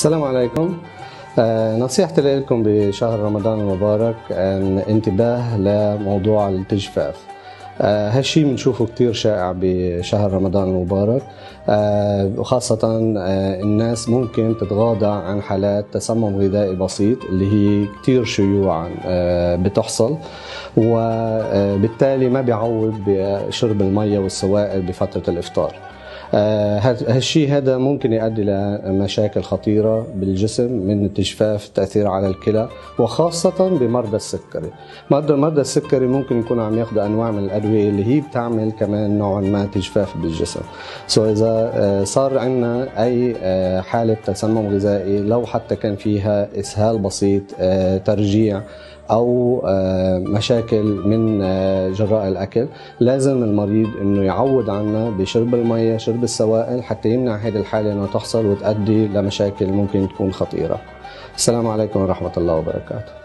السلام عليكم. نصيحتي لكم بشهر رمضان المبارك انتباه لموضوع التجفاف. هالشي بنشوفه كتير شائع بشهر رمضان المبارك، وخاصة الناس ممكن تتغاضى عن حالات تسمم غذائي بسيط اللي هي كتير شيوعا بتحصل، وبالتالي ما بيعوض بشرب المية والسوائل بفترة الإفطار. هالشيء هذا ممكن يؤدي لمشاكل خطيرة بالجسم من التجفاف، التأثير على الكلى، وخاصة بمرضى السكري. مرضى السكري ممكن يكونوا عم ياخذوا أنواع من الأدوية اللي هي بتعمل كمان نوعا ما تجفاف بالجسم. إذا صار عندنا أي حالة تسمم غذائي، لو حتى كان فيها إسهال بسيط، ترجيع أو مشاكل من جراء الأكل، لازم المريض إنه يعود عنا بشرب المية، شرب السوائل، حتى يمنع هذه الحالة إنه تحصل وتؤدي لمشاكل ممكن تكون خطيرة. السلام عليكم ورحمة الله وبركاته.